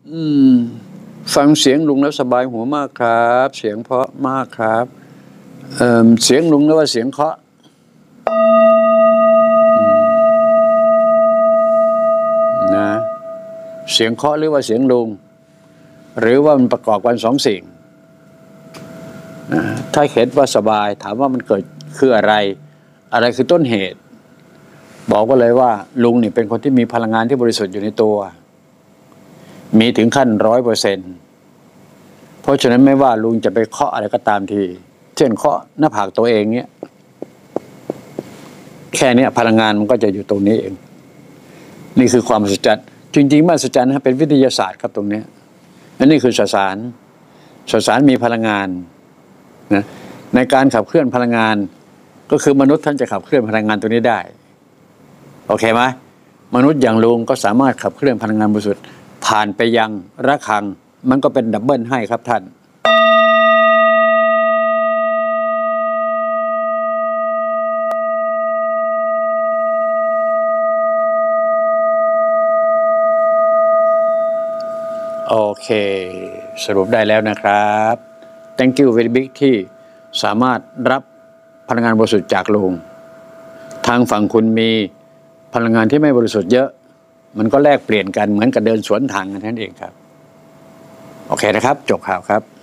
อืมฟังเสียงลุงแล้วสบายหัวมากครับเสียงเพราะมากครับเสียงลุงแล้วว่าเสียงเคาะนะเสียงเคาะหรือว่าเสียงลุงหรือว่ามันประกอบกันสองสิ่งถ้าเห็นว่าสบายถามว่ามันเกิดคืออะไรคือต้นเหตุบอกก็เลยว่าลุงนี่เป็นคนที่มีพลังงานที่บริสุทธิ์อยู่ในตัวมีถึงขั้น100%เพราะฉะนั้นไม่ว่าลุงจะไปเคาะอะไรก็ตามทีเช่นเคาะหน้าผากตัวเองเนี้ยแค่นี้พลังงานมันก็จะอยู่ตรงนี้เองนี่คือความมหัศจรรย์จริงๆมหัศจรรย์นะเป็นวิทยาศาสตร์ครับตรงนี้และนี่คือสสารมีพลังงานนะในการขับเคลื่อนพลังงานก็คือมนุษย์ท่านจะขับเคลื่อนพลังงานตัวนี้ได้โอเคไหมมนุษย์อย่างลุงก็สามารถขับเคลื่อนพลังงานบริสุทธิ์ผ่านไปยังระฆังมันก็เป็นดับเบิลให้ครับท่านโอเคสรุปได้แล้วนะครับ thank you very big ที่สามารถรับพลังงานบริสุทธิ์จากลุงทางฝั่งคุณมีพลังงานที่ไม่บริสุทธิ์เยอะมันก็แลกเปลี่ยนกันเหมือนกับเดินสวนทางกันนั่นเองครับโอเคนะครับจบข่าวครับ